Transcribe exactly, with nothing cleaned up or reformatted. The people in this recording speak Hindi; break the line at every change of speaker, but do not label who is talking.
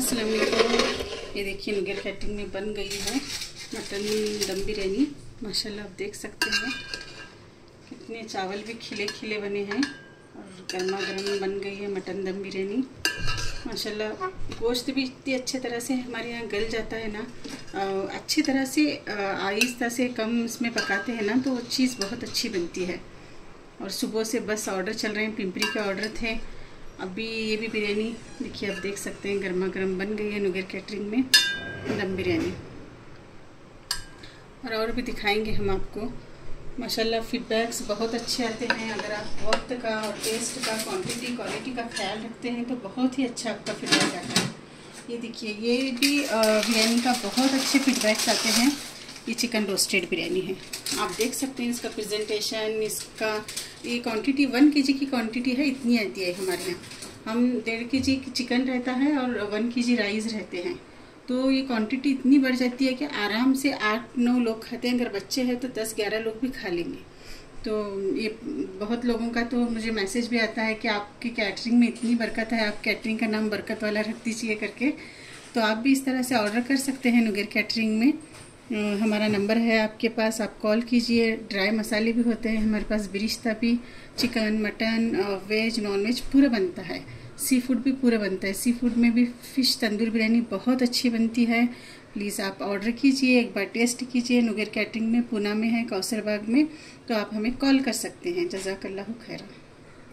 अस्सलाम वालेकुम। ये देखिए नुगैर कैटरिंग में बन गई है मटन दम बिरयानी। माशाल्लाह आप देख सकते हैं कितने चावल भी खिले खिले बने हैं और गर्मा गर्म बन गई है मटन दम बिरयानी। माशाल्लाह गोश्त भी इतनी अच्छे तरह से हमारे यहाँ गल जाता है ना, अच्छी तरह से आहिस्ता से कम इसमें पकाते हैं ना तो वो चीज़ बहुत अच्छी बनती है। और सुबह से बस ऑर्डर चल रहे हैं, पिंपरी के ऑर्डर थे। अभी ये भी बिरयानी देखिए आप देख सकते हैं गर्मा गर्म बन गई है नुगैर कैटरिंग में दम बिरयानी। और और भी दिखाएंगे हम आपको। माशाल्लाह फीडबैक्स बहुत अच्छे आते हैं। अगर आप वक्त का और टेस्ट का, क्वांटिटी, क्वालिटी का ख्याल रखते हैं तो बहुत ही अच्छा आपका फीडबैक आता है। ये देखिए ये भी बिरयानी का बहुत अच्छे फीडबैक्स आते हैं। ये चिकन रोस्टेड बिरयानी है, आप देख सकते हैं इसका प्रेजेंटेशन, इसका ये क्वांटिटी वन केजी की क्वांटिटी है, इतनी आती है हमारे यहाँ। हम डेढ़ के जी चिकन रहता है और वन के जी राइस रहते हैं, तो ये क्वांटिटी इतनी बढ़ जाती है कि आराम से आठ नौ लोग खाते हैं। अगर बच्चे हैं तो दस ग्यारह लोग भी खा लेंगे। तो ये बहुत लोगों का तो मुझे मैसेज भी आता है कि आपकी कैटरिंग में इतनी बरकत है, आप कैटरिंग का नाम बरकत वाला रख दीजिए करके। तो आप भी इस तरह से ऑर्डर कर सकते हैं नुगैर कैटरिंग में। हमारा नंबर है आपके पास, आप कॉल कीजिए। ड्राई मसाले भी होते हैं हमारे पास, बिरिश्ता भी, chicken, mutton, veg, non veg पूरा बनता है। सी फूड भी पूरा बनता है। सी फूड में भी फ़िश तंदूर बिरयानी बहुत अच्छी बनती है। प्लीज़ आप ऑर्डर कीजिए, एक बार टेस्ट कीजिए। नुगैर कैटरिंग में पूना में है, कौसर बाग में, तो आप हमें कॉल कर सकते हैं। जज़ाकल्लाहु खैरा।